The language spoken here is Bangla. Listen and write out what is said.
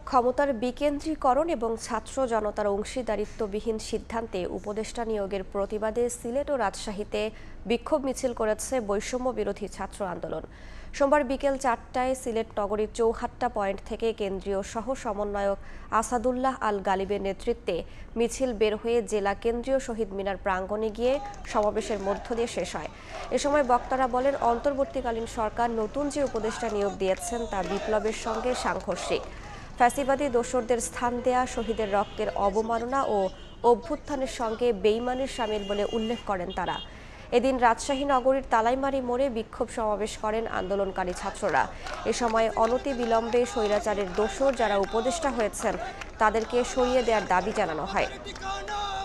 ক্ষমতার বিকেন্দ্রীকরণ এবং ছাত্র জনতার অংশীদারিত্ববিহীন সিদ্ধান্তে উপদেষ্টা নিয়োগের প্রতিবাদে সিলেট ও রাজশাহীতে বিক্ষোভ মিছিল করেছে বৈষম্য বিরোধী ছাত্র আন্দোলন। সোমবার বিকেল 4টায় সিলেট নগরীর চৌহাট্টা পয়েন্ট থেকে কেন্দ্রীয় সহ সমন্বয়ক আসাদুল্লাহ আল গালিবের নেতৃত্বে মিছিল বের হয়ে জেলা কেন্দ্রীয় শহীদ মিনার প্রাঙ্গণে গিয়ে সমাবেশের মধ্য দিয়ে শেষ হয়। এ সময় বক্তারা বলেন, অন্তর্বর্তীকালীন সরকার নতুন যে উপদেষ্টা নিয়োগ দিয়েছেন তা বিপ্লবের সঙ্গে সাংঘর্ষিক। ফ্যাসিবাদী দোসরদের স্থান দেয়া, শহীদের রক্তের অবমাননা ও অভ্যুত্থানের সঙ্গে বেইমানির শামিল বলে উল্লেখ করেন তারা। এদিন রাজশাহী নগরীর তালাইমারি মোড়ে বিক্ষোভ সমাবেশ করেন আন্দোলনকারী ছাত্ররা। এ সময় অনতিবিলম্বে স্বৈরাচারের দোসর যারা উপদেষ্টা হয়েছেন তাদেরকে সরিয়ে দেওয়ার দাবি জানানো হয়।